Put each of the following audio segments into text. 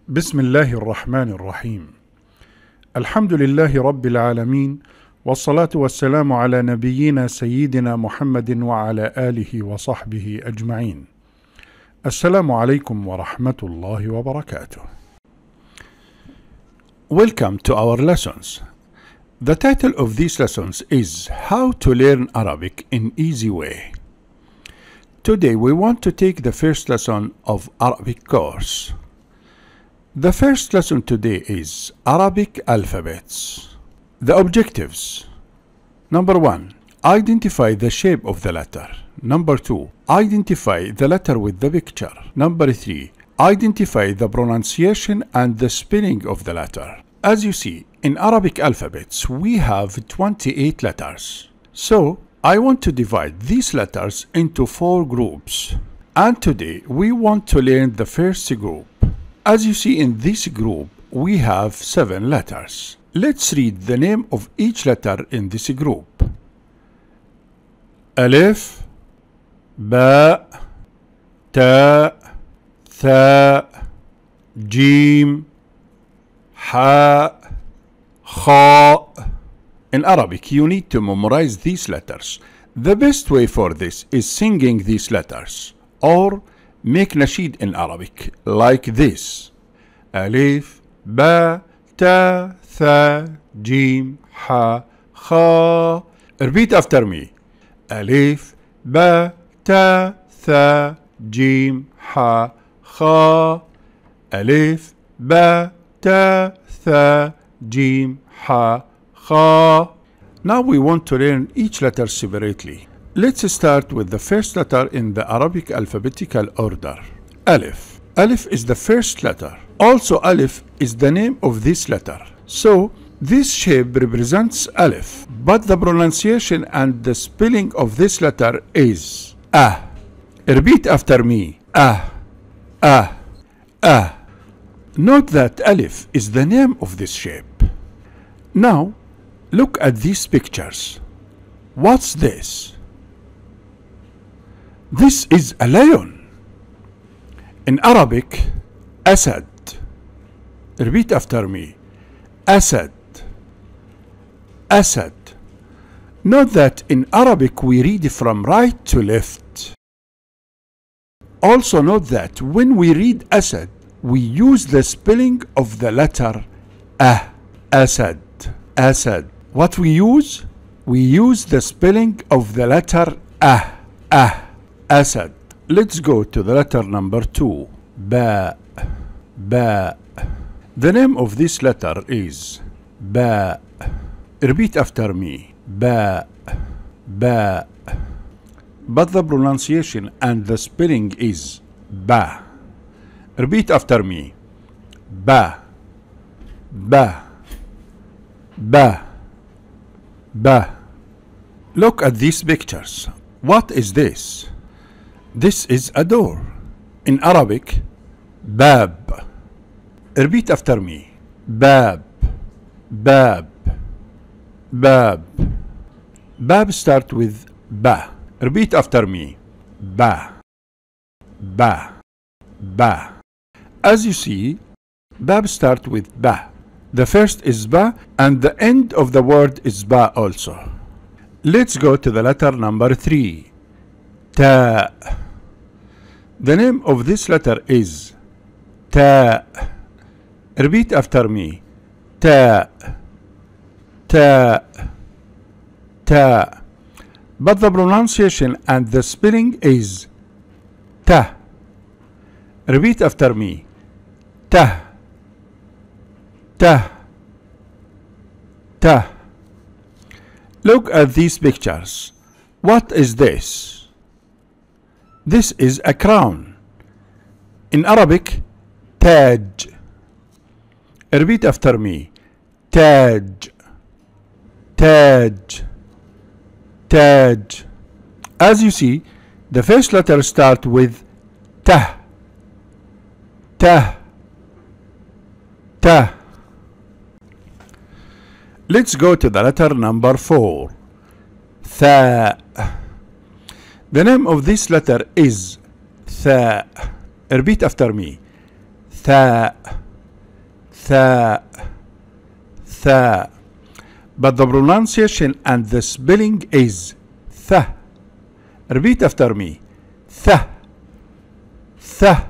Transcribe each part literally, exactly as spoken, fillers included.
بسم الله الرحمن الرحيم. الحمد لله رب العالمين، والصلاة والسلام على نبينا سيدنا محمد وعلى آله وصحبه أجمعين. السلام عليكم ورحمة الله وبركاته. Welcome to our lessons. The title of these lessons is How to Learn Arabic in Easy Way. Today we want to take the first lesson of Arabic course. The first lesson today is Arabic alphabets. The objectives. Number one, identify the shape of the letter. Number two, identify the letter with the picture. Number three, identify the pronunciation and the spelling of the letter. As you see, in Arabic alphabets, we have twenty-eight letters. So, I want to divide these letters into four groups. And today, we want to learn the first group. As you see in this group, we have seven letters. Let's read the name of each letter in this group. Alif, Ba, Ta, Tha, Jim, Ha, Kha. In Arabic, you need to memorize these letters. The best way for this is singing these letters or make nasheed in Arabic like this. Alif, Ba, Ta, Tha, Jim, Ha, Kha. Repeat after me. Alif, Ba, Ta, Tha, Jim, Ha, Kha. Alif, Ba, Ta, Tha, Jim, Ha, Kha. Now we want to learn each letter separately. Let's start with the first letter in the Arabic alphabetical order. Alif. Alif is the first letter. Also, Alif is the name of this letter. So, this shape represents Alif, but the pronunciation and the spelling of this letter is Ah. Repeat after me. Ah, Ah, Ah. Note that Alif is the name of this shape. Now, look at these pictures. What's this? This is a lion. In Arabic, Asad. Repeat after me. Asad. Asad. Note that in Arabic we read from right to left. Also note that when we read Asad, we use the spelling of the letter Ah. Asad. Asad. What we use? We use the spelling of the letter Ah. Ah. Asad. Let's go to the letter number two. Ba. Ba. The name of this letter is Ba. Repeat after me. Ba. Ba. But the pronunciation and the spelling is Ba. Repeat after me. Ba. Ba. Ba. Ba. Look at these pictures. What is this? This is a door. In Arabic, Bab. Repeat after me. Bab. Bab. Bab. Bab start with Ba. Repeat after me. Ba. Ba. Ba. As you see, Bab start with Ba. The first is Ba and the end of the word is Ba also. Let's go to the letter number three. Ta. The name of this letter is Ta. Repeat after me. Ta. Ta. Ta. But the pronunciation and the spelling is Ta. Repeat after me. Ta. Ta. Ta. Look at these pictures. What is this? This is a crown. In Arabic, Taj. Repeat after me. Taj. Taj. Taj. As you see, the first letter starts with Ta. Ta. Ta. Let's go to the letter number four. Tha. The name of this letter is Tha. Repeat after me. Tha. tha, tha. But the pronunciation and the spelling is tha. Repeat after me. Tha, tha,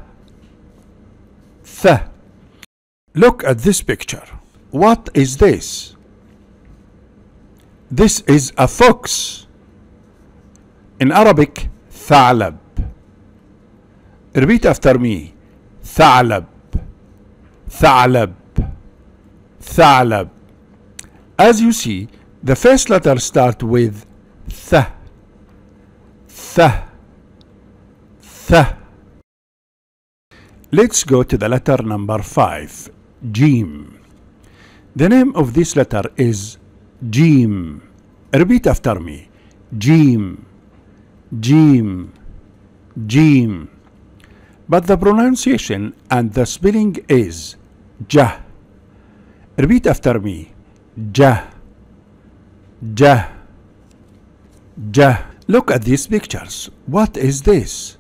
tha. Look at this picture. What is this? This is a fox. In Arabic, ثعلب. Repeat after me. ثعلب, ثعلب, ثعلب. As you see, the first letter starts with th, th, th. Let's go to the letter number five, Jim. The name of this letter is Jim. Repeat after me. Jim, Jim, Jim. But the pronunciation and the spelling is Jah. Repeat after me. Jah, Jah, Jah. Look at these pictures. What is this?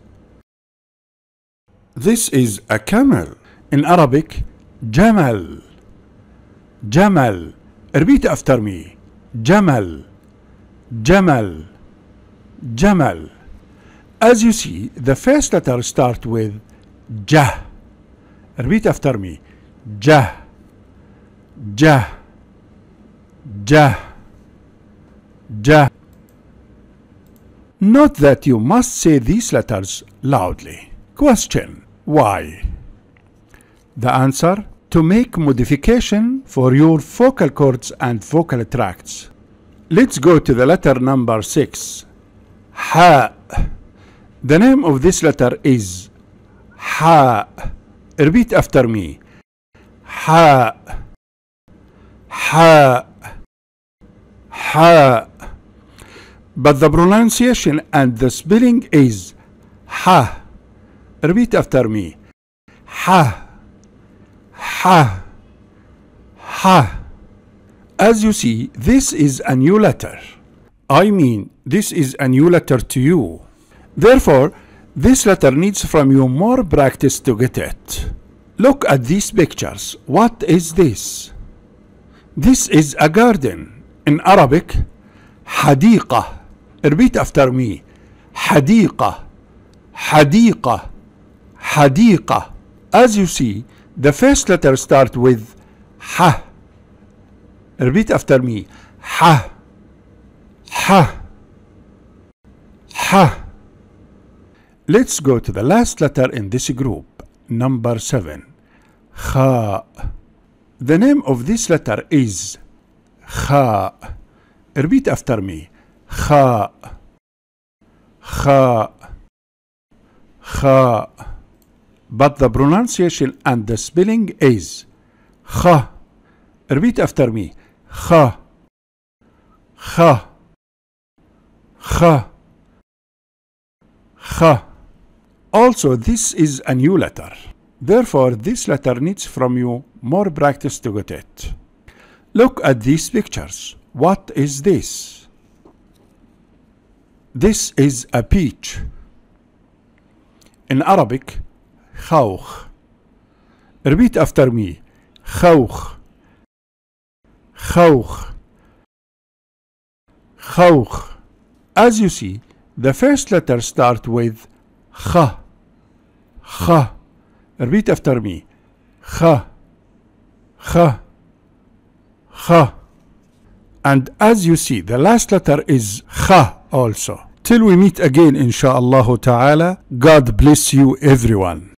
This is a camel. In Arabic, Jamal, Jamal. Repeat after me. Jamal, Jamal, Jamal. As you see, the first letter starts with Jah. Repeat after me. Jah, Jah, Jah, Jah. Note that you must say these letters loudly. Question: why? The answer: to make modification for your vocal cords and vocal tracts. Let's go to the letter number six. Ha. The name of this letter is Ha. Repeat after me. Ha, Ha, Ha. But the pronunciation and the spelling is Ha. Repeat after me. Ha, Ha, Ha. As you see, this is a new letter. I mean, this is a new letter to you. Therefore, this letter needs from you more practice to get it. Look at these pictures. What is this? This is a garden. In Arabic, حديقة. Repeat after me. حديقة, حديقة, حديقة. As you see, the first letter starts with Ha. Repeat after me. Ha, Ha, Ha. Let's go to the last letter in this group, number seven, Kha. The name of this letter is Kha. Repeat after me. Kha, Kha, Kha. But the pronunciation and the spelling is Kha. Repeat after me. Kha, Kha, Kha, Kha. Also, this is a new letter. Therefore, this letter needs from you more practice to get it. Look at these pictures. What is this? This is a peach. In Arabic, khawkh. Repeat after me. Khawkh, khawkh, khawkh. As you see, the first letter starts with Kha. Kha. Repeat after me. Kha, Kha, Kha. And as you see, the last letter is Kha also. Till we meet again, insha'Allah ta'ala. God bless you, everyone.